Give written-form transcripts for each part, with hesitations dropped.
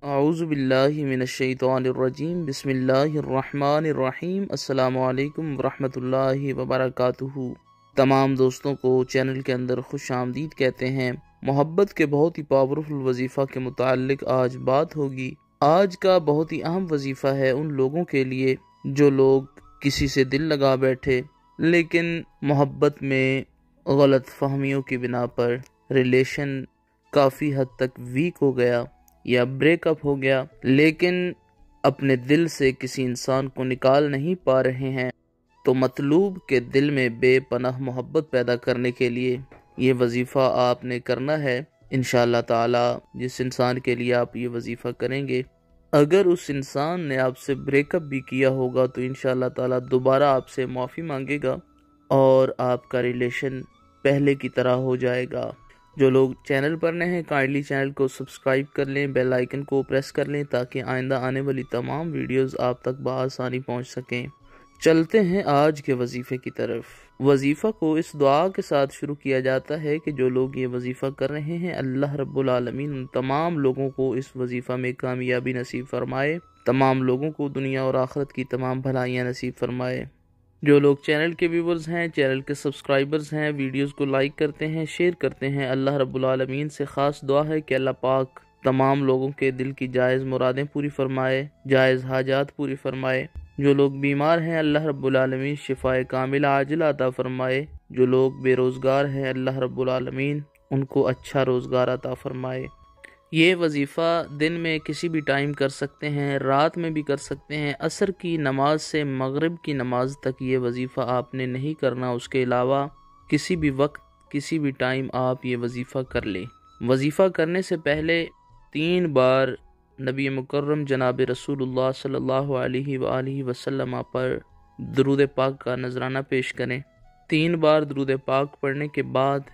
اعوذ باللہ من الشیطان الرجیم بسم اللہ الرحمن الرحیم السلام علیکم ورحمۃ اللہ وبرکاتہ۔ تمام دوستوں کو چینل کے اندر خوش آمدید کہتے ہیں۔ محبت کے بہت ہی پاورفل وظیفہ کے متعلق آج بات ہوگی۔ آج کا بہت ہی اہم وظیفہ ہے ان لوگوں کے لیے جو لوگ کسی سے دل لگا بیٹھے لیکن محبت میں غلط فہمیوں کی بنا پر ریلیشن کافی حد تک ویک ہو گیا یا بریک اپ ہو گیا، لیکن اپنے دل سے کسی انسان کو نکال نہیں پا رہے ہیں، تو مطلوب کے دل میں بے پناہ محبت پیدا کرنے کے لیے یہ وظیفہ آپ نے کرنا ہے۔ انشاءاللہ تعالی جس انسان کے لیے آپ یہ وظیفہ کریں گے، اگر اس انسان نے آپ سے بریک اپ بھی کیا ہوگا تو انشاءاللہ تعالی دوبارہ آپ سے معافی مانگے گا اور آپ کا ریلیشن پہلے کی طرح ہو جائے گا۔ جو لوگ چینل پر نئے ہیں کائنڈلی چینل کو سبسکرائب کر لیں، بیل آئیکن کو پریس کر لیں تاکہ آئندہ آنے والی تمام ویڈیوز آپ تک بآسانی پہنچ سکیں۔ چلتے ہیں آج کے وظیفے کی طرف۔ وظیفہ کو اس دعا کے ساتھ شروع کیا جاتا ہے کہ جو لوگ یہ وظیفہ کر رہے ہیں اللہ رب العالمین ان تمام لوگوں کو اس وظیفہ میں کامیابی نصیب فرمائے، تمام لوگوں کو دنیا اور آخرت کی تمام بھلائیاں نصیب فرمائے۔ جو لوگ چینل کے ویورز ہیں، چینل کے سبسکرائبرز ہیں، ویڈیوز کو لائک کرتے ہیں، شیئر کرتے ہیں، اللہ رب العالمین سے خاص دعا ہے کہ اللہ پاک تمام لوگوں کے دل کی جائز مرادیں پوری فرمائے، جائز حاجات پوری فرمائے۔ جو لوگ بیمار ہیں اللہ رب العالمین شفائے کاملہ عاجلہ عطا فرمائے۔ جو لوگ بے روزگار ہیں اللہ رب العالمین ان کو اچھا روزگار عطا فرمائے۔ یہ وظیفہ دن میں کسی بھی ٹائم کر سکتے ہیں، رات میں بھی کر سکتے ہیں، عصر کی نماز سے مغرب کی نماز تک یہ وظیفہ آپ نے نہیں کرنا، اس کے علاوہ کسی بھی وقت کسی بھی ٹائم آپ یہ وظیفہ کر لیں۔ وظیفہ کرنے سے پہلے 3 بار نبی مکرم جناب رسول اللہ صلی اللہ علیہ وآلہ وسلم پر درود پاک کا نذرانہ پیش کریں۔ 3 بار درود پاک پڑھنے کے بعد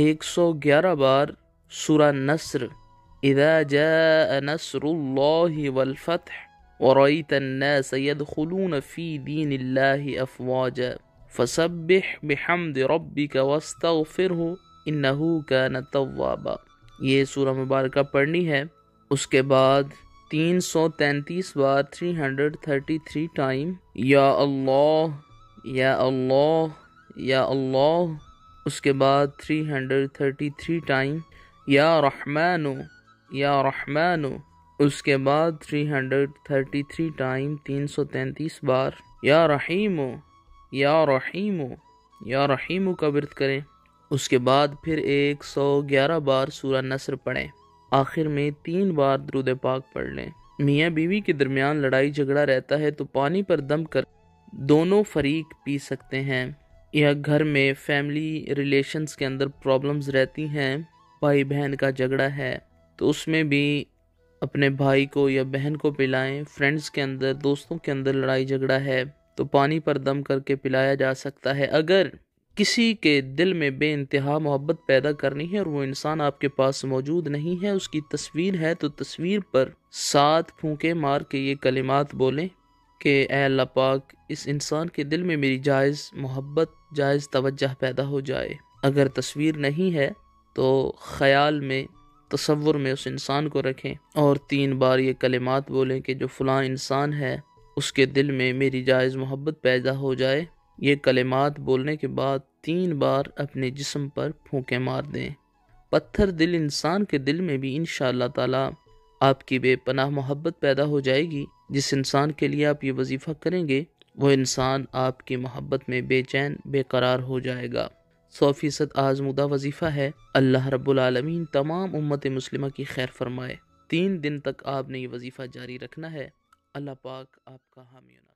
111 بار سورہ نصر اذا جاء نصر اللہ والفتح ورأيت الناس يدخلون في دين الله افواجا فسبح بحمد ربك واستغفره انه كان توابا۔ یہ سورہ مبارکہ پڑھنی ہے۔ اس کے بعد 333 بار 333 ٹائم یا اللہ یا اللہ یا اللہ۔ اس کے بعد 333 ٹائم یا رحمانو یا رحمانو۔ اس کے بعد 333 ٹائم 333 بار یا رحیمو یا رحیمو یا رحیمو کا ورد کریں۔ اس کے بعد پھر 111 بار سورہ نصر پڑھیں۔ آخر میں 3 بار درود پاک پڑھ لیں۔ میاں بیوی کے درمیان لڑائی جھگڑا رہتا ہے تو پانی پر دم کر دونوں فریق پی سکتے ہیں، یا گھر میں فیملی ریلیشنز کے اندر پرابلمز رہتی ہیں، بھائی بہن کا جھگڑا ہے تو اس میں بھی اپنے بھائی کو یا بہن کو پلائیں۔ فرینڈز کے اندر دوستوں کے اندر لڑائی جھگڑا ہے تو پانی پر دم کر کے پلایا جا سکتا ہے۔ اگر کسی کے دل میں بے انتہا محبت پیدا کرنی ہے اور وہ انسان آپ کے پاس موجود نہیں ہے، اس کی تصویر ہے، تو تصویر پر 7 پھونکے مار کے یہ کلمات بولیں کہ اے اللہ پاک اس انسان کے دل میں میری جائز محبت جائز توجہ پیدا ہو جائے۔ اگر تصویر نہیں ہے تو خیال میں تصور میں اس انسان کو رکھیں اور 3 بار یہ کلمات بولیں کہ جو فلاں انسان ہے اس کے دل میں میری جائز محبت پیدا ہو جائے۔ یہ کلمات بولنے کے بعد 3 بار اپنے جسم پر پھونکے مار دیں۔ پتھر دل انسان کے دل میں بھی انشاءاللہ تعالی آپ کی بے پناہ محبت پیدا ہو جائے گی۔ جس انسان کے لیے آپ یہ وظیفہ کریں گے وہ انسان آپ کی محبت میں بے چین بے قرار ہو جائے گا۔ 100% آزمودہ وظیفہ ہے۔ اللہ رب العالمین تمام امت مسلمہ کی خیر فرمائے۔ 3 دن تک آپ نے یہ وظیفہ جاری رکھنا ہے۔ اللہ پاک آپ کا حامی